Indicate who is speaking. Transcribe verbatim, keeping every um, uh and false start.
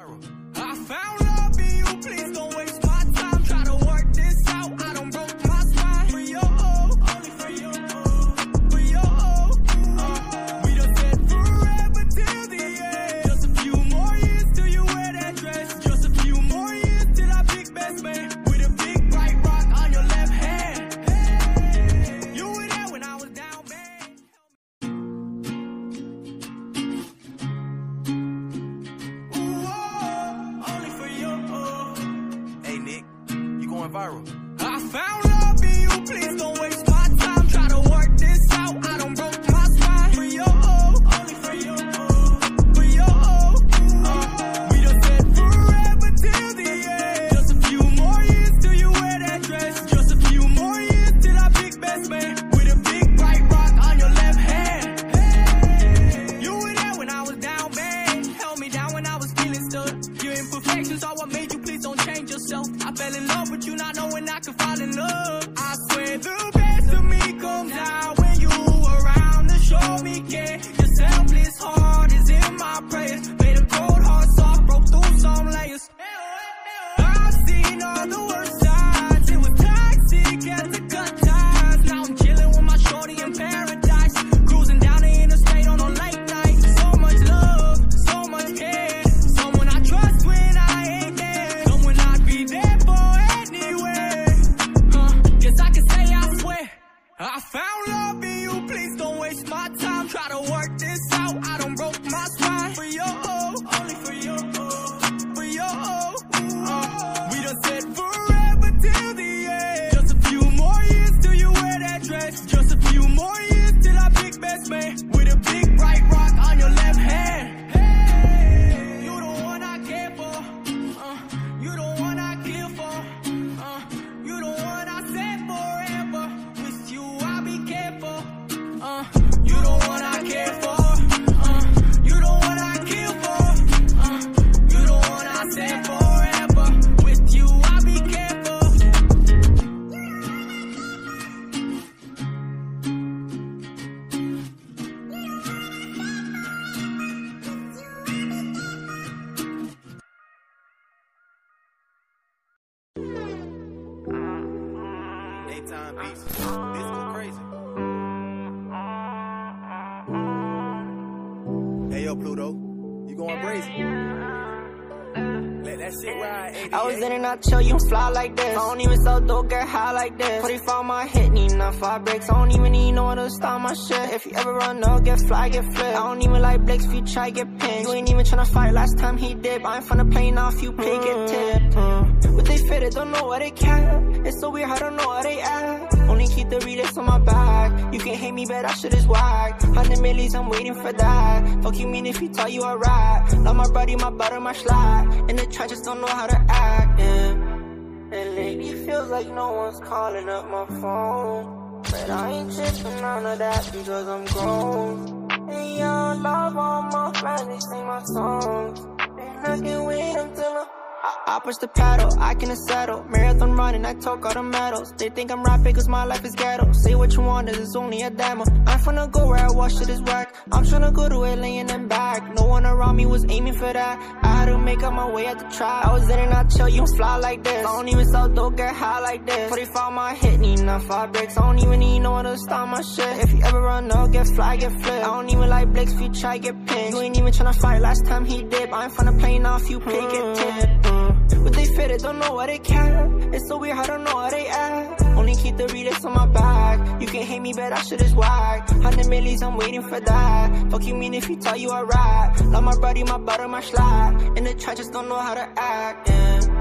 Speaker 1: I found love in you, please don't waste my time. Try to work this out, I don't broke my spine. For your oh, only for your oh, for your oh. Uh, we done said forever till the end. Just a few more years till you wear that dress. Just a few more years till I pick best man. With a big bright rock on your left hand. Hey, you were there when I was down bad.
Speaker 2: Viral.
Speaker 1: I found love in you, please don't waste my time. Try to work this out, I don't broke my spine. For your oh, only for your oh, for your oh. Uh, we done said forever till the end. Just a few more years till you wear that dress. Just a few more years till I pick best man. With a big bright rock on your left hand. Hey, you were there when I was down bad. Held me down when I was feeling stuck. Your imperfections are what made you, please don't change yourself. I fell in love with you, not knowing I could fall in love. I swear the best of me comes out when you around to show me care. Your selfless heart is in my prayers. Made a cold heart soft, broke through some layers. I've seen all the worst sides. It was toxic at the good times. Now I'm chilling with my shorty in paradise. Cruising down the interstate on a late night. So much love, so much care. Someone I trust when I ain't there. Someone I'd be there for anyway. Uh, guess I can say I swear I found love in you, please don't waste my time. Try to work this out, I don't broke my spine. For your oh, only for your oh, for your oh. Uh, we done said forever till the end. Just a few more years till you wear that dress. Just a few more years till I pick best man. With a big bright rock on your left hand. Hey, you the one I care for. Uh, you the one I kill for. Uh, you the one I said forever. With you I'll be careful. Uh, you the one I care for. Uh, you the one I kill for. Uh, you the one I said forever. With you I'll be careful.
Speaker 2: Daytime beats. This go crazy. Hey yo, Pluto, you going crazy? Let that shit ride.
Speaker 3: I was in and out, chill, you fly like this. I don't even sell dope, get high like this. forty-five my hit, need enough five bricks. I don't even need no one to stop my shit. If you ever run up, get fly, get flipped. I don't even like Blakes if you try, get pinned. You ain't even tryna fight, last time he did. I ain't from the plane off, you pay, get tipped. uh, But they fit it, don't know what they can. It's so weird, I don't know how they act. Only keep the realest on my back. You can hate me, but that shit is whack. Hundred millies, I'm waiting for that. Fuck you mean if he tell you a rat. Love my buddy, my butter, my slide. In the trenches, don't know how to act, yeah. And lately feels like no one's calling up my phone. But I ain't tripping none of that because I'm grown. And y'all love all my fans, they sing my songs. And I can wait until I'm I, I push the pedal, I can settle. Marathon running, I talk all the medals. They think I'm rapping cause my life is ghetto. Say what you want, this is only a demo. I'm finna go where I watch shit is whack. I'm tryna go to L A and then back. No one around me was aiming for that. I had to make up my way at the trap. I was in and out, chill, you fly like this. I don't even sell dope, get high like this. forty-five my hit, need enough five bricks. I don't even need no one to stop my shit. If you ever run up, get fly, get flipped. I don't even like Blakes if you try, get pinned. You ain't even tryna fight, last time he did. I ain't from the plane off, you pay, get tipped. uh, But they fit it, don't know what they can. It's so weird, I don't know how they act. Only keep the realest on my back. You can hate me, but that shit is whack. Hundred millies, I'm waiting for that. Fuck you mean if he tell you a rat. Love my buddy, my butter, my slide. In the trenches, don't know how to act, yeah.